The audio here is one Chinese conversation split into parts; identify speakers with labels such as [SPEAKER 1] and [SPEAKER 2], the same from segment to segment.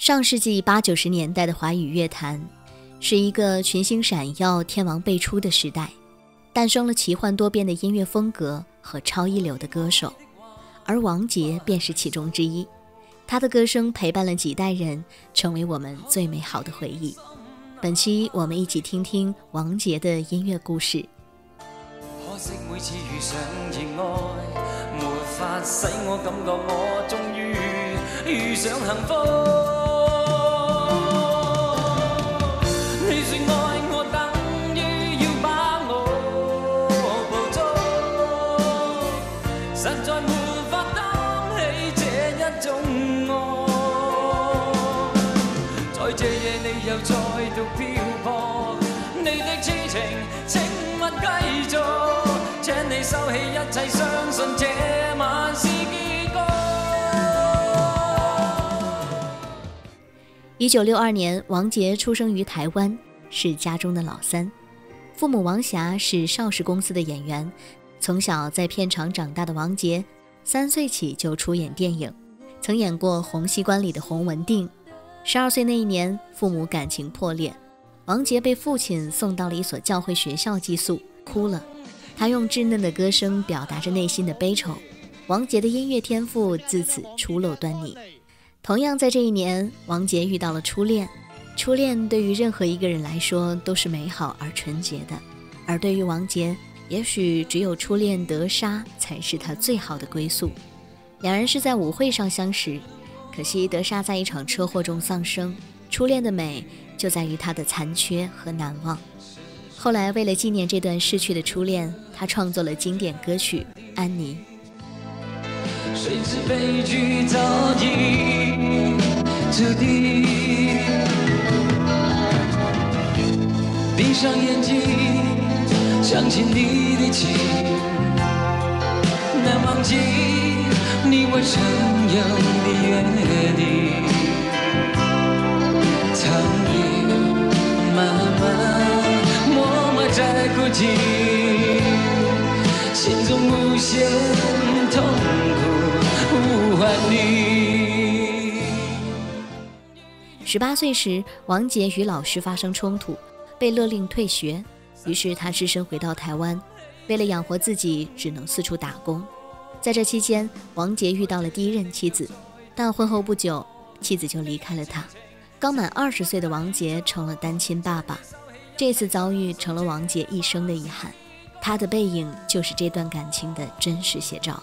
[SPEAKER 1] 上世纪80、90年代的华语乐坛是一个群星闪耀、天王辈出的时代，诞生了奇幻多变的音乐风格和超一流的歌手，而王杰便是其中之一。他的歌声陪伴了几代人，成为我们最美好的回忆。本期我们一起听听王杰的音乐故事。
[SPEAKER 2] 可惜每次遇上意外，沒法使我感覺我終於遇上幸福。你說愛我等於要把我捕捉，實在沒法擔起這一種愛。在這夜你又再度漂泊，你的痴情請勿繼續。請你收起一切，相信這晚是結局。
[SPEAKER 1] 1962年，王杰出生于台灣，是家中的老三。父母王霞是邵氏公司的演员，從小在片場長大的王杰，3歲起就出演電影，曾演過《洪熙官》裡的洪文定。12歲那一年，父母感情破裂，王杰被父親送到了一所教會學校寄宿，哭了。他用稚嫩的歌聲表達着內心的悲愁，王杰的音樂天賦自此初露端倪。同樣在這一年，王杰遇到了初戀。初戀對於任何一個人來說都是美好而純潔的，而對於王杰，也許只有初戀德莎才是他最好的歸宿。兩人是在舞會上相識，可惜德莎在一場車禍中喪生，初戀的美就在於他的殘缺和難忘。後來為了紀念這段逝去的初戀，他創作了經典歌曲《安妮》。
[SPEAKER 2] 誰知悲劇早已注定，閉上眼睛想起你的情，難忘記你我曾有的約定，長夜漫漫在哭泣，心中無限痛苦呼喚你。
[SPEAKER 1] 18歲時，王杰與老師發生衝突，被勒令退學，於是他只身回到台灣，為了養活自己，只能四處打工。在這期間，王杰遇到了第一任妻子，但婚後不久，妻子就離開了他。剛滿20歲的王杰成了單親爸爸。這次遭遇成了王杰一生的遺憾，他的背影就是這段感情的真實寫照。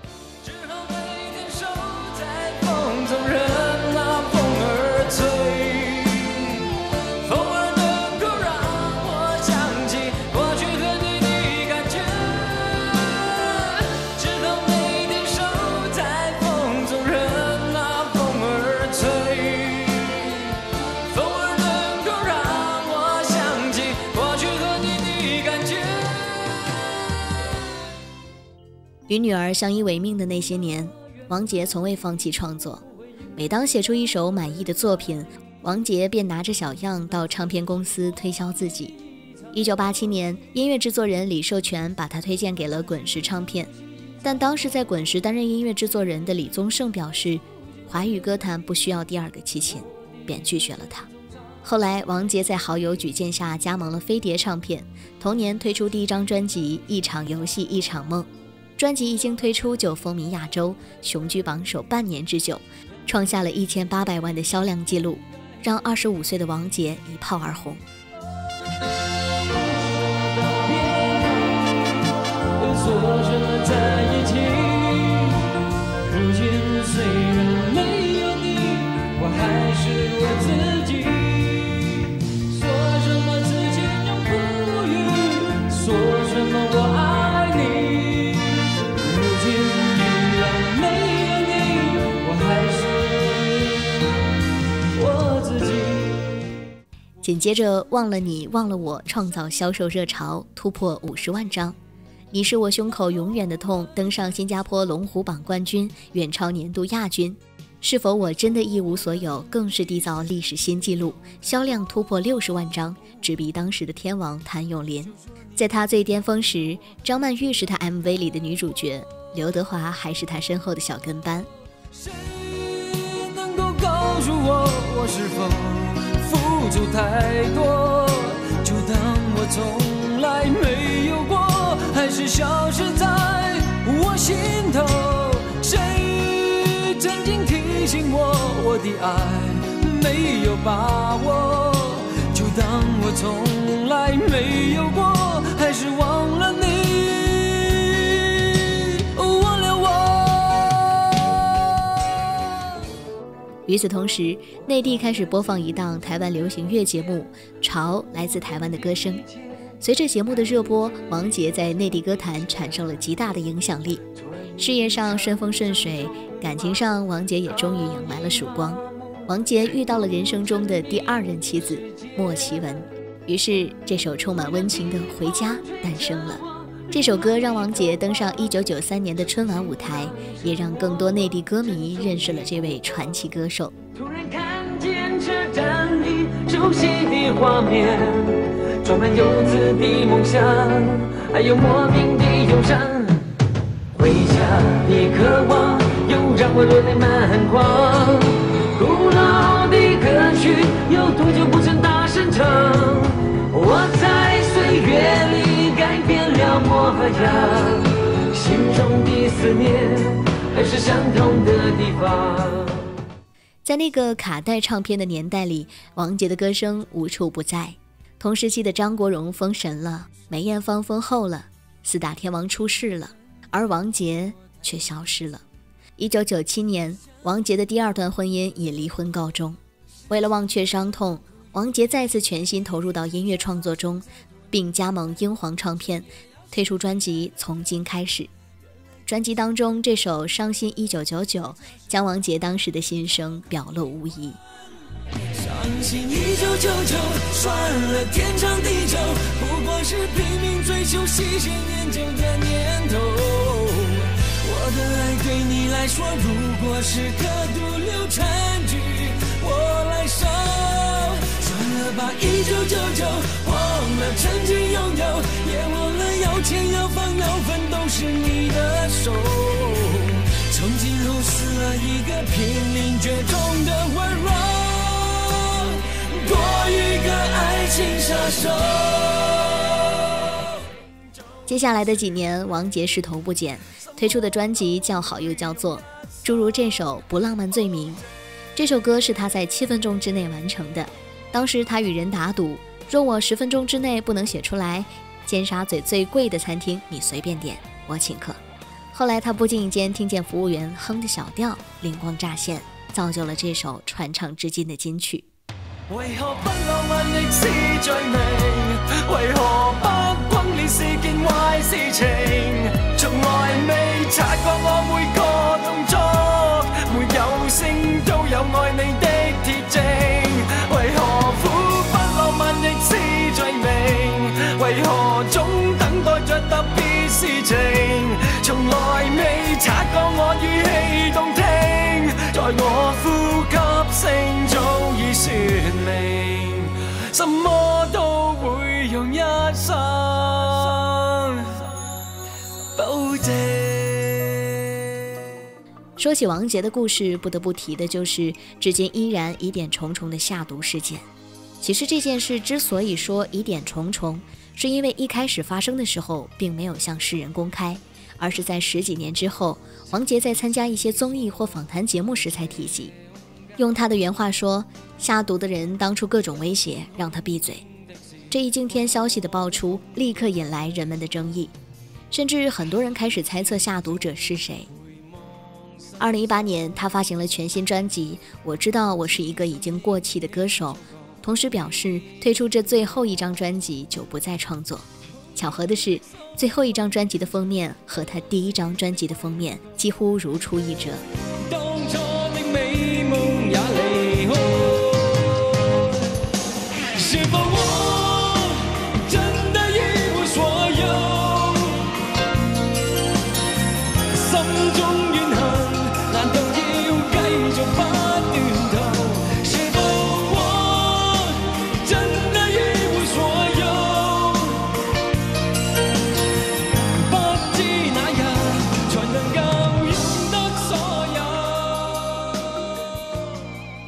[SPEAKER 1] 与女兒相依為命的那些年，王杰從未放棄創作。每當寫出一首滿意的作品，王杰便拿着小樣到唱片公司推銷自己。1987年，音樂製作人李壽全把他推薦給了滾石唱片，但當時在滾石擔任音樂製作人的李宗盛表示，華語歌壇不需要第二個齊秦，便拒絕了他。後來，王杰在好友舉薦下加盟了飛碟唱片，同年推出第一張專輯《一場遊戲一場夢》。專輯一經推出就風靡亞洲，雄居榜首半年之久，創下了1800萬的銷量記錄，讓25歲的王杰一炮而紅。說什麼在一起，如今雖然沒有你，我還是我自己。說什麼之間永不渝，說什麼我愛你。緊接着忘了你忘了我創造銷售熱潮，突破50萬張。你是我胸口永遠的痛登上新加坡龍虎榜冠軍，遠超年度亞軍。是否我真的一無所有更是締造歷史新紀錄，銷量突破60萬張，直逼當時的天王譚詠麟。在他最巔峰時，張曼玉是他 MV 裡的女主角，劉德華還是他身後的小跟班。
[SPEAKER 2] 誰能夠告訴我我是否付出太多，就当我从来没有过，还是消失在我心头。谁曾经提醒我，我的爱没有把握，就当我从来没有过，还是忘了你，忘了我。
[SPEAKER 1] 与此同时，内地开始播放一档台湾流行乐节目《潮来自台湾的歌声》。随着节目的热播，王杰在内地歌坛产生了极大的影响力。事业上顺风顺水，感情上王杰也终于迎来了曙光。王杰遇到了人生中的第二任妻子莫其文，于是这首充满温情的《回家》诞生了。这首歌让王杰登上1993年的春晚舞台，也让更多内地歌迷认识了这位传奇歌手。
[SPEAKER 2] 突然看见车站里熟悉的画面，充满幼稚的梦想，还有莫名的忧伤。回家的渴望又让我热泪满眶，古老的歌曲有多久不曾大声唱？我在岁月里改变了模样，心中的思念还是相同的地方。
[SPEAKER 1] 在那个卡带唱片的年代里，王杰的歌声无处不在。同时期的张国荣封神了，梅艳芳封后了，四大天王出世了，而王杰却消失了。1997年，王杰的第二段婚姻以离婚告终。为了忘却伤痛，王杰再次全心投入到音乐创作中，并加盟英皇唱片，推出专辑《从今开始》。专辑当中这首《伤心1999》将王杰当时的心声表露无遗。
[SPEAKER 2] 伤心1999，算了天长地久，不过是拼命追求细水年久的念头。我的爱对你来说，如果是个毒瘤残局，我来收。算了吧1999，忘了曾经拥有，也忘了要钱要房要分都是你的手。从今后死了一个濒临绝种的温柔，多一个爱情杀手。
[SPEAKER 1] 接下来的几年，王杰势头不减，推出的专辑叫好又叫座，诸如这首《不浪漫罪名》。这首歌是他在7分钟之内完成的。当时他与人打赌，若我10分钟之内不能写出来，尖沙咀最贵的餐厅你随便点，我请客。后来他不经意间听见服务员哼的小调，灵光乍现，造就了这首传唱至今的金曲。
[SPEAKER 2] 為何不浪漫亦是罪名？為何不轟烈是件壞事情？從來未察覺我每個動作，沒有聲都有愛你的鐵證。為何苦不浪漫亦是罪名？為何總等待着特別事情？從來未察覺我語氣動聽，在我呼吸聲早已說明，什麼都會用一生保證。
[SPEAKER 1] 說起王杰的故事，不得不提的就是至今依然疑點重重的下毒事件。其實這件事之所以說疑點重重，是因為一開始發生的時候並沒有向世人公開，而是在10幾年之後，王杰在參加一些綜藝或訪談節目時才提及。用他的原話說，下毒的人當初各種威脅，讓他閉嘴。這一驚天消息的爆出，立刻引來人們的爭議，甚至很多人開始猜測下毒者是誰。2018年，他發行了全新專輯《我知道我是一個已經過氣的歌手》，同時表示推出這最後一張專輯就不再創作。巧合的是，最後一張專輯的封面和他第一張專輯的封面幾乎如出一轍。
[SPEAKER 2] 當初的美夢也離開，是否我真的一無所有？心中怨恨難道要繼續不斷頭？是否我真的一無所有？不知哪日才能夠擁得所有。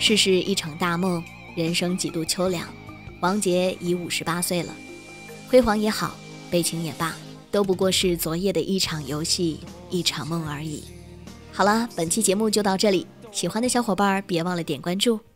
[SPEAKER 1] 世事一场大梦，人生几度秋凉。王杰已58岁了，辉煌也好，悲情也罢，都不过是昨夜的一场游戏，一场梦而已。好了，本期节目就到这里，喜欢的小伙伴别忘了点关注。